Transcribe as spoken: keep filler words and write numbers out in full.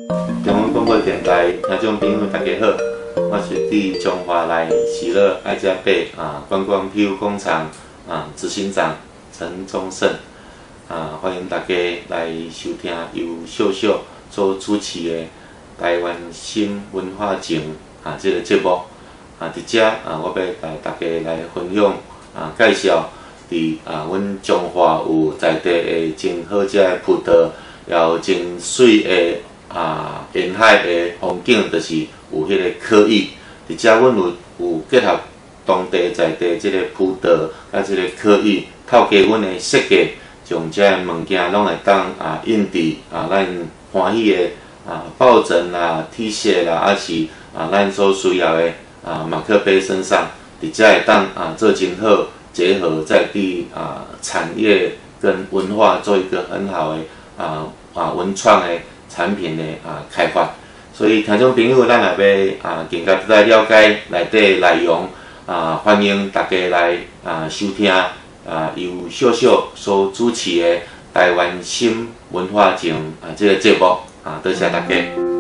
中央广播电台听众朋友大家好，我是伫中华来喜乐爱家贝啊观光庇护工厂啊执行长陈忠胜啊，欢迎大家来收听由秀秀所主持的台湾新文化情啊这个节目啊，伫遮啊，我要带大家来分享啊介绍伫啊阮中华有在地的真好食的葡萄，也有真水的。啊，沿海的风景就是有迄个科艺，而且阮有有结合当地在地即个葡萄甲即个科艺，透过阮的设计，将遮个物件拢会当啊印伫啊咱欢喜的啊抱枕啦、T 恤啦，还是啊咱所需要的啊马克杯身上，而且会当啊做真好结合在地啊产业跟文化做一个很好的啊啊文创的。产品的啊开发，所以听众朋友，咱也要啊更加来了解内底内容啊，欢迎大家来啊收听啊由秀秀所主持的台湾新文化情啊这个节目啊，多谢大家。